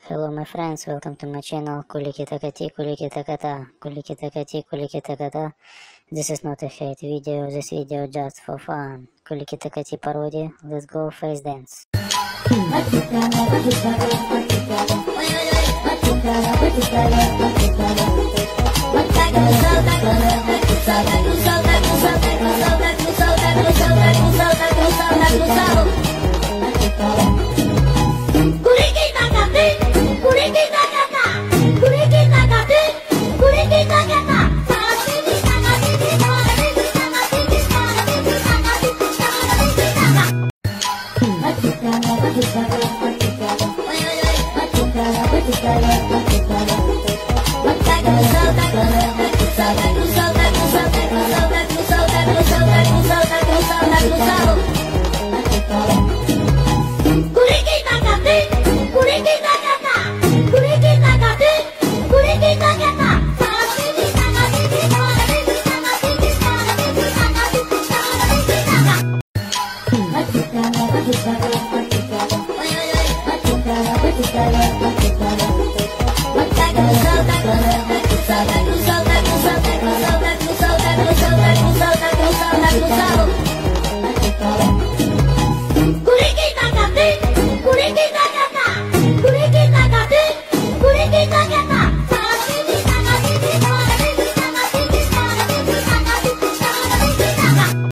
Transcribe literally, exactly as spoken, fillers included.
Hello my friends, welcome to my channel Kuliki Takati, Kuliki Takata, Kuliki Takati, Kuliki Takata. This is not a hate video, this video just for fun. Kuliki Takati parody, let's go face dance. What